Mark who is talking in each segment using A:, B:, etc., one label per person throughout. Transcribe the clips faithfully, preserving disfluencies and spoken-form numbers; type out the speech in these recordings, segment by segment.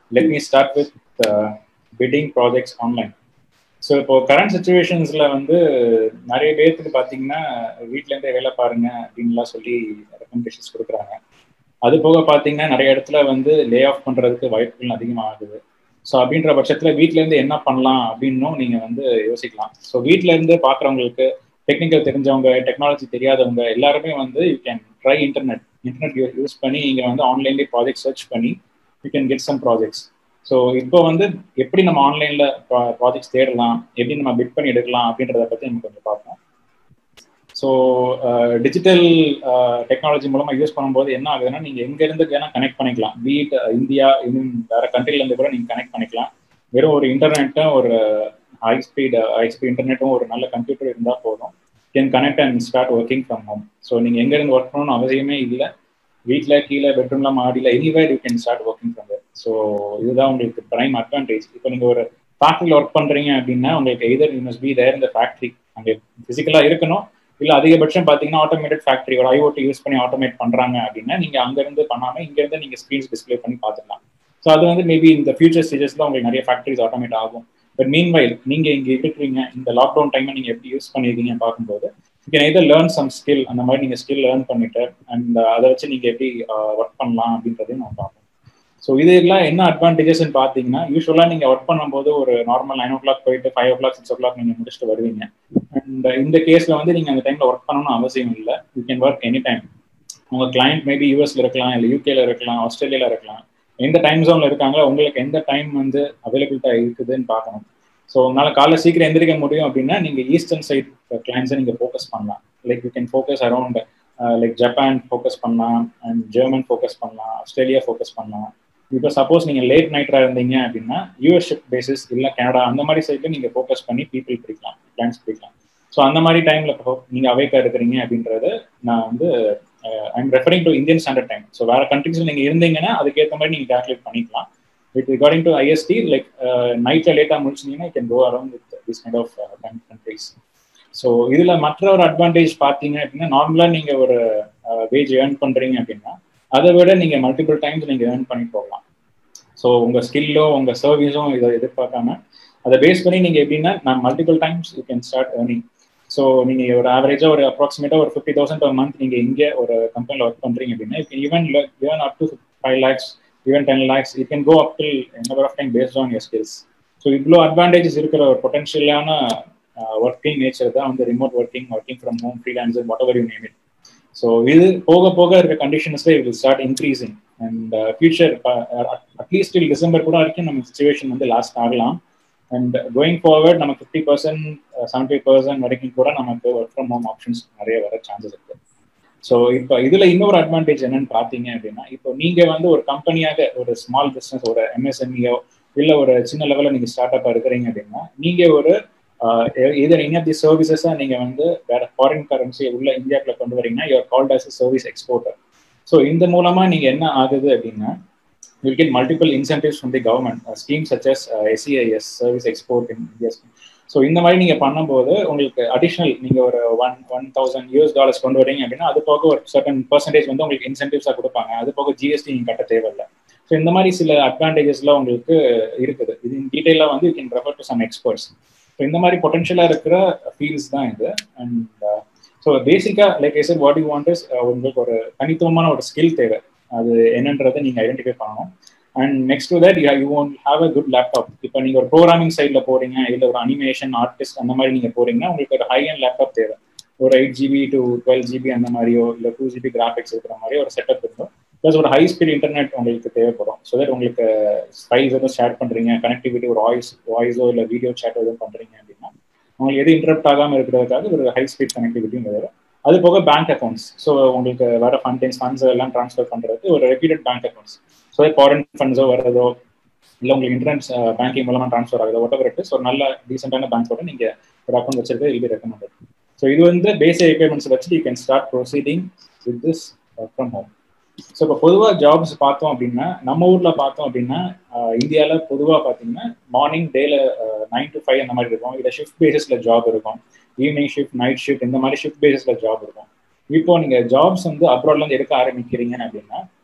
A: let me start with uh, bidding projects online. So இப்போ current சுச்சுவேஷன்ஸ்ல வந்து நிறைய பேர்த்துக்கு பார்த்தீங்கன்னா வீட்ல இருந்தே வேலை பாருங்க அப்படின்லாம் சொல்லி ரெக்கமெண்டேஷன்ஸ் கொடுக்குறாங்க. அது போக பார்த்தீங்கன்னா நிறைய இடத்துல வந்து லே ஆஃப் பண்றதுக்கு வாய்ப்புகள் அதிகமாகுது. ஸோ அப்படின்ற பட்சத்தில் வீட்ல இருந்து என்ன பண்ணலாம் அப்படின்னும் நீங்க வந்து யோசிக்கலாம். ஸோ வீட்ல இருந்து பார்க்குறவங்களுக்கு டெக்னிக்கல் தெரிஞ்சவங்க, டெக்னாலஜி தெரியாதவங்க எல்லாருமே வந்து you can try internet internet use பண்ணி நீங்க வந்து ஆன்லைன்லேயே ப்ராஜெக்ட் சர்ச் பண்ணி you can get some projects. So இப்போ வந்து எப்படி நம்ம ஆன்லைன்ல ப்ராஜெக்ட்ஸ் தேடலாம், எப்படி நம்ம பிட் பண்ணி எடுக்கலாம் அப்படின்றத பற்றி நம்ம கொஞ்சம் பார்ப்போம். ஸோ டிஜிட்டல் டெக்னாலஜி மூலமாக யூஸ் பண்ணும்போது என்ன ஆகுதுன்னா, நீங்கள் எங்கேருந்து வேணால் கனெக்ட் பண்ணிக்கலாம். பீட் இந்தியா, இன்னும் வேற கண்ட்ரிலேருந்து கூட நீங்கள் கனெக்ட் பண்ணிக்கலாம். வெறும் ஒரு இன்டர்நெட்டும் ஒரு ஹை ஸ்பீட் ஹை ஸ்பீட் இன்டர்நெட்டும் ஒரு நல்ல கம்ப்யூட்டர் இருந்தால் போதும், can connect and start working from home. So நீங்கள் எங்கேருந்து ஒர்க் பண்ணணும்னு அவசியமே இல்லை. வீட்டில் கீழே பெட்ரூம்ல மாடியில் anywhere you can start working from there. So இதுதான் உங்களுக்கு பிரைம் அட்வான்டேஜ். இப்போ நீங்கள் ஒரு ஃபேக்ட்ரியில் ஒர்க் பண்ணுறீங்க அப்படின்னா உங்களுக்கு either you must be there இந்த ஃபேக்ட்ரி, அங்கே ஃபிசிக்கலாக இருக்கணும். இல்லை அதிகபட்சம் பார்த்தீங்கன்னா ஆட்டோமேட்டட் ஃபேக்ட்ரி ஒரு ஐஓடி யூஸ் பண்ணி ஆட்டோமேட் பண்ணுறாங்க அப்படின்னா நீங்கள் அங்கேருந்து பண்ணாமல் இங்கேருந்து நீங்கள் ஸ்க்ரீன்ஸ் டிஸ்பிளே பண்ணி பார்த்துக்கலாம். ஸோ அது வந்து மேபி இந்த ஃபியூச்சர் ஸ்டேஜஸ்ல உங்களுக்கு நிறைய ஃபேக்ட்ரிஸ் ஆட்டோமேட் ஆகும். பட் மீன் வைல் நீங்கள் இங்கே இருக்கிறீங்க, இந்த லாக்டவுன் டைமை நீங்கள் எப்படி யூஸ் பண்ணியிருக்கீங்க பார்க்கும்போது you can either learn some skill. அந்த மாதிரி நீங்கள் ஸ்கில் லேர்ன் பண்ணிட்டு அண்ட் அதை வச்சு நீங்கள் எப்படி ஒர்க் பண்ணலாம் அப்படின்றதையும் நான் பார்ப்போம். ஸோ இது எல்லாம் என்ன அட்வான்டேஜஸ்ன்னு பார்த்தீங்கன்னா, யூஸ்வலாக நீங்கள் ஒர்க் பண்ணும்போது ஒரு நார்மல் நைன் ஓ கிளாக் போயிட்டு five o'clock six o'clock நீங்கள் முடிச்சுட்டு வருவீங்க. அண்ட் இந்த கேஸில் வந்து நீங்கள் அந்த டைமில் ஒர்க் பண்ணணும்னு அவசியம் இல்லை. You can work any time. உங்கள் கிளைண்ட் மேபி யூஎஸ்ல இருக்கலாம், இல்லை யூகேல இருக்கலாம், ஆஸ்திரேலியாவில் இருக்கலாம். எந்த டைம் ஜோனில் இருக்காங்களோ உங்களுக்கு எந்த டைம் வந்து அவைலபிலிட்டாக இருக்குதுன்னு பார்க்கணும். ஸோ உங்களால் காலைல சீக்கிரம் எந்திரிக்க முடியும் அப்படின்னா நீங்கள் ஈஸ்டர்ன் சைட் கிளைண்ட்ஸை நீங்கள் ஃபோக்கஸ் பண்ணலாம். Like you can focus around like Japan focus பண்ணலாம், அண்ட் ஜெர்மன் ஃபோக்கஸ் பண்ணலாம், ஆஸ்திரேலியா ஃபோக்கஸ் பண்ணலாம். இப்போ சப்போஸ் நீங்கள் லேட் நைட்டாக இருந்தீங்க அப்படின்னா யூஎஸ் ஷிஃப்ட் பேசிஸ் இல்லை கனடா அந்த மாதிரி சைட்டில் நீங்கள் ஃபோக்கஸ் பண்ணி பீப்புள் பிடிக்கலாம், கிளைண்ட்ஸ் பிடிக்கலாம். ஸோ அந்த மாதிரி டைமில் நீங்கள் அவேக்காக இருக்கிறீங்க அப்படின்றது நான் வந்து I'm referring to Indian standard time. So வேறு கண்ட்ரீஸில் நீங்கள் இருந்தீங்கன்னா அதுக்கேற்ற மாதிரி நீங்கள் கால்குலேட் பண்ணிக்கலாம். With regarding to IST like நைட்டில் லேட்டாக முடிச்சிங்கன்னா you can go around with this kind of time countries. So இதில் மற்ற ஒரு அட்வான்டேஜ் பார்த்தீங்க அப்படின்னா, நார்மலாக நீங்கள் ஒரு வேஜ் ஏர்ன் பண்ணுறீங்க அப்படின்னா அதை விட நீங்கள் மல்டிபிள் டைம்ஸ் நீங்கள் ஏர்ன் பண்ணி போகலாம். ஸோ உங்கள் ஸ்கில்லோ உங்கள் சர்வீஸும் இதை எதிர்பார்க்காம அதை பேஸ் பண்ணி நீங்கள் எப்படின்னா நான் multiple times you can start earning. So நீங்கள் ஒரு ஆவரேஜாக ஒரு அப்ராக்சிமேட்டாக ஒரு ஃபிஃப்டி தௌசண்ட் பர் மந்த் நீங்கள் இங்கே ஒரு கம்பெனியில் ஒர்க் பண்ணுறீங்க அப்படின்னா you can even earn up to five lakhs, even ten lakhs. You can go up till number of time based on your skills. So இவ்வளோ அட்வான்டேஜஸ் இருக்கிற ஒரு பொட்டன்ஷியலான ஒர்க்கிங் நேச்சர் தான் வந்து remote working, working from home, freelancer, whatever you name it. So இது போக போக இருக்க கண்டிஷன்ஸ்ல it will start increasing and future at least till December கூட வரைக்கும் நம்ம சிச்சுவேஷன் வந்து லாஸ்ட் ஆகலாம். அண்ட் கோயிங் ஃபார்வர்ட் நம்ம ஃபிஃப்டி பர்சன்ட் செவன்டி பர்சன்ட் வரைக்கும் கூட நமக்கு ஒர்க் ஃப்ரம் ஹோம் ஆப்ஷன்ஸ் நிறைய வர சான்சஸ் இருக்கு. ஸோ இப்போ இதுல இன்னொரு அட்வான்டேஜ் என்னன்னு பார்த்தீங்க அப்படின்னா, இப்போ நீங்க வந்து ஒரு கம்பெனியாக ஒரு ஸ்மால் பிஸ்னஸ், ஒரு எம்எஸ்எம்இயோ இல்லை ஒரு சின்ன லெவலில் நீங்க ஸ்டார்ட் அப்பாக இருக்கிறீங்க அப்படின்னா நீங்க ஒரு இதர் எனி ஆஃப் தி சர்வீசஸாக நீங்கள் வந்து வேற ஃபாரின் கரன்சி உள்ள இந்தியாவுக்குள்ள கொண்டு வரீங்கன்னா you are called as a service exporter. So இந்த மூலமா நீங்க என்ன ஆகுது அப்படின்னா you'll get multiple incentives from the government, uh, schemes such as uh, S E I S, Service Export in India. So இந்த மாதிரி நீங்கள் பண்ணும்போது உங்களுக்கு அடிஷ்னல் நீங்கள் ஒரு one one thousand US dollars கொண்டு வரீங்க அப்படின்னா அது போக ஒரு சர்டன் பர்சன்டேஜ் வந்து உங்களுக்கு இன்சென்டிவ்ஸாக கொடுப்பாங்க. அது போக ஜிஎஸ்டி நீங்கள் கட்ட தேவையில்லை. ஸோ இந்த மாதிரி சில அட்வான்டேஜஸ்லாம் உங்களுக்கு இருக்குது. இது இன் டீட்டெயிலாக வந்து you can refer to some experts. So இந்த மாதிரி பொட்டன்ஷியலாக இருக்கிற ஃபீல்ட்ஸ் தான் இது. அண்ட் ஸோ பேசிக்காக like I said what you want is உங்களுக்கு ஒரு தனித்துவமான ஒரு ஸ்கில் தேவை. அது என்னன்றதை நீங்கள் ஐடென்டிஃபை பண்ணணும். And next to that you you want have a good laptop. இப்போ நீங்கள் ஒரு ப்ரோக்ராமிங் சைடில் போறீங்க, இல்லை ஒரு அனிமேஷன் ஆர்டிஸ்ட் அந்த மாதிரி நீங்கள் போறீங்கன்னா உங்களுக்கு ஒரு ஹை அண்ட் லேப்டாப் தேவை. ஒரு eight GB to twelve GB அந்த மாதிரியோ இல்லை டூ ஜிபி கிராஃபிக்ஸ் இருக்கிற மாதிரி ஒரு செட்டப் இருக்கும். ப்ளஸ் ஒரு ஹை ஸ்பீட் இன்டர்நெட் உங்களுக்கு தேவைப்படும். ஸோ தட் உங்களுக்கு ஃபைல்ஸ் எதுவும் ஷேர் பண்ணுறீங்க, கனெக்டிவிட்டி ஒரு வாய்ஸ் வாய்ஸோ இல்லை வீடியோ சேட்டோ எதுவும் பண்ணுறீங்க அப்படின்னா உங்களுக்கு எது இன்டரப்ட் ஆகாமல் இருக்கிறதுக்காக ஒரு ஹை ஸ்பீட் கனெக்டிவிட்டியும் வேறு. அது போக பேங்க் அக்கௌண்ட்ஸ். ஸோ உங்களுக்கு வர ஃபண்டிங்ஸ் ஃபண்ட்ஸ் எல்லாம் ட்ரான்ஸ்ஃபர் பண்ணுறதுக்கு ஒரு reputed bank accounts. So foreign ஃபண்ட்ஸோ வரதோ இல்லை உங்களுக்கு இன்டர்நெட் பேங்கிங் மூலமாக ட்ரான்ஸ்ஃபர் ஆகுதோ வாட் எவர் இட் இஸ், ஒரு நல்ல டீசென்டான பேங்க்கோட நீங்கள் ஒரு அக்கௌண்ட் வச்சிருக்க இது ரெக்கமெண்டட். ஸோ இது வந்து பேசிக் ரெக்யர்மெண்ட்ஸ் வச்சு you can start proceeding with this from home. So இப்போ பொதுவாக ஜாப்ஸ் பார்த்தோம் அப்படின்னா நம்ம ஊரில் பார்த்தோம் அப்படின்னா இந்தியாவில் பொதுவாக பார்த்தீங்கன்னா மார்னிங் டேல நைன் டு ஃபைவ் அந்த மாதிரி இருக்கும். இல்லை ஷிஃப்ட் பேசிஸில் ஜாப் இருக்கும், ஈவினிங் ஷிஃப்ட், நைட் ஷிஃப்ட், இந்த மாதிரி ஷிஃப்ட் பேசிஸில் ஜாப் இருக்கும். இப்போ நீங்கள் ஜாப்ஸ் வந்து அப்ராட்லேருந்து எடுக்க ஆரம்பிக்கிறீங்க அப்படின்னா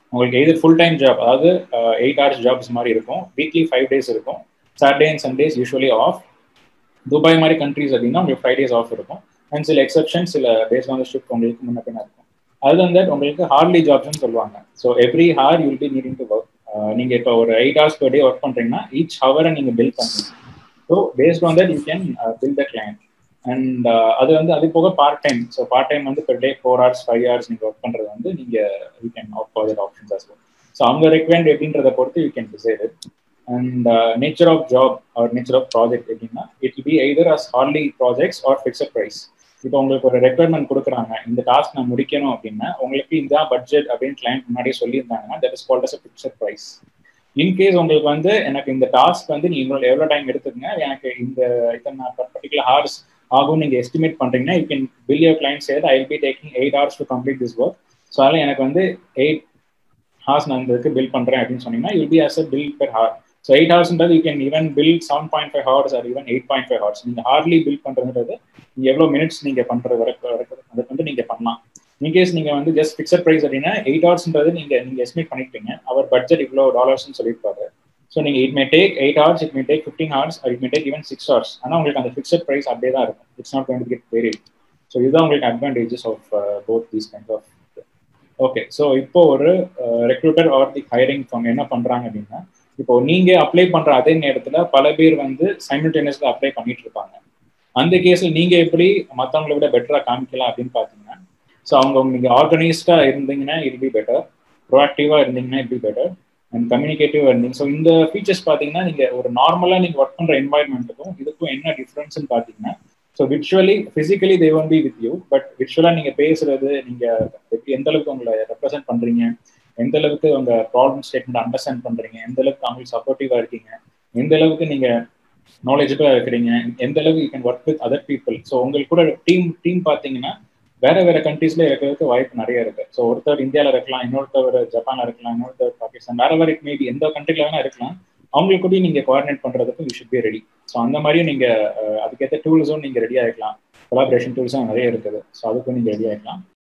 A: உங்களுக்கு எது ஃபுல் டைம் ஜாப், அதாவது எயிட் ஹவர்ஸ் ஜாப்ஸ் மாதிரி இருக்கும், வீக்லி ஃபைவ் டேஸ் இருக்கும், Saturday and Sundays usually off. Dubai மாதிரி கண்ட்ரீஸ் அப்படின்னா உங்களுக்கு ஃபைவ் டேஸ் ஆஃப் இருக்கும், அண்ட் சில எக்ஸப்ஷன் சில பேஸ்ட் ஆன் த ஷிஃப்ட் உங்களுக்கு முன்ன பின்ன இருக்கும். அது வந்து உங்களுக்கு ஹார்ட்லி ஜாப்ஸ்னு சொல்லுவாங்க. So every hour you will be needing to work. நீங்க இப்போ ஒரு eight hours per day work பண்றீங்கன்னா ஈச் ஹவரை நீங்க பில் பண்ணுங்க. So based on that you can bill the client. And அது வந்து அது போக part time. So part time வந்து per day four hours five hours நீங்கள் ஒர்க் பண்ணுறது வந்து நீங்கள் you can opt for that options as well. So அவங்க ரெக்வெண்ட் எப்படின்றத பொறுத்து you can decide it. And nature of job or nature of project எப்படின்னா இட் பி எய்தர் அஸ் ஹார்ட்லி ப்ராஜெக்ட்ஸ் ஆர் ஃபிக்ஸட் ப்ரைஸ். இப்போ உங்களுக்கு ஒரு ரெக்யர்மெண்ட் கொடுக்குறாங்க, இந்த டாஸ்க் நான் முடிக்கணும் அப்படின்னா உங்களுக்கு இந்த பட்ஜெட் அப்படின்னு கிளைண்ட் முன்னாடியே சொல்லியிருந்தாங்கன்னா that is called as fixed price. In case உங்களுக்கு வந்து எனக்கு இந்த டாஸ்க் வந்து நீங்க இவ்வளோ எவ்வளோ டைம் எடுத்துக்கங்க, எனக்கு இந்த இத்தனை பர்டிகுலர் ஹார்ஸ் ஆகும் நீங்க எஸ்டிமேட் பண்றீங்கன்னா you can bill your client said I will be taking eight hours to complete this work. So அதில் எனக்கு வந்து எயிட் ஹார்ஸ் நான் இதுக்கு பில் பண்றேன் அப்படின்னு சொன்னீங்கன்னா you be as a bill per hour. So eight ஹவர்ஸ்ன்றது you can even bill seven point five hours or even eight point five hours. நீங்க ஹார்ட்லி பில் பண்றதுன்றது நீங்க எவ்வளோ மினிட்ஸ் நீங்க பண்றது வரைக்கும் அதுக்கு வந்து நீங்க பண்ணலாம். இன்கேஸ் நீங்க வந்து ஜஸ்ட் ஃபிக்ஸட் ப்ரைஸ் அப்படின்னா எயிட் ஹவர்ஸ்ன்றது நீங்க நீங்க எஸ்டிமேட் பண்ணிருப்பீங்க, அவர் பட்ஜெட் இவ்வளோ டாலர்ஸ்னு சொல்லியிருப்பாரு. ஸோ நீங்கள் it may take eight hours, it may take fifteen hours, it may take even six hours. ஆனால் உங்களுக்கு அந்த ஃபிக்ஸட் ப்ரைஸ் அப்படியே தான் இருக்கும். It's not going to get varied. So இதுதான் உங்களுக்கு advantages of both these kind of. Okay, so இப்போ ஒரு recruiter or the hiring firm என்ன பண்ணுறாங்க அப்படின்னா, இப்போ நீங்கள் அப்ளை பண்ணுற அதே நேரத்தில் பல பேர் வந்து சைமல்டேனியஸில் அப்ளை பண்ணிட்டு இருப்பாங்க. அந்த கேஸில் நீங்கள் எப்படி மற்றவங்களை விட பெட்டராக காமிக்கலாம் அப்படின்னு பார்த்தீங்கன்னா, ஸோ அவங்க நீங்கள் ஆர்கனைஸ்டாக இருந்தீங்கன்னா இட் பி பெட்டர், ப்ரோஆக்டிவாக இருந்தீங்கன்னா it be better, and communicative இருந்தீங்க. ஸோ இந்த ஃபீச்சர்ஸ் பார்த்தீங்கன்னா நீங்கள் ஒரு நார்மலாக நீங்கள் ஒர்க் பண்ணுற என்வாயன்மெண்ட்டுக்கும் இதுக்கும் என்ன டிஃப்ரென்ஸ்னு பார்த்தீங்கன்னா, so virtually physically they won't be with you, but விர்ச்சுவலாக நீங்கள் பேசுறது, நீங்கள் எந்த அளவுக்கு உங்களை ரெப்ரசென்ட் பண்ணுறீங்க, எந்த அளவுக்கு உங்கள் ப்ராப்ளம் ஸ்டேட்மெண்ட் அண்டர்ஸ்டாண்ட் பண்ணுறீங்க, எந்த அளவுக்கு அவங்களுக்கு சப்போர்ட்டிவாக இருக்கீங்க, எந்த அளவுக்கு நீங்கள் நாலேஜபிளாக இருக்கிறீங்க, எந்த அளவுக்கு you can work with other people. So உங்களுக்கு கூட டீம் டீம் பார்த்தீங்கன்னா வேற வேற கண்ட்ரீஸ்ல இருக்கிறதுக்கு வாய்ப்பு நிறைய இருக்கு. ஸோ ஒருத்தர் இந்தியாவில் இருக்கலாம், இன்னொருத்தர் ஜப்பான்ல இருக்கலாம், இன்னொருத்தர் பாகிஸ்தான், வேற வேற இட் மேபி எந்த கண்ட்ரில வேணா இருக்கலாம். அவங்களுக்கு கூட நீங்க கோஆர்டினேட் பண்றதுக்கு you should be ready. So அந்த மாதிரியும் நீங்க அதுக்கேற்ற டூல்ஸும் நீங்க ரெடியா இருக்கலாம். கொலாபரேஷன் டூல்ஸும் நிறைய இருக்குது. ஸோ அதுக்கும் நீங்க ரெடியா இருக்கலாம்.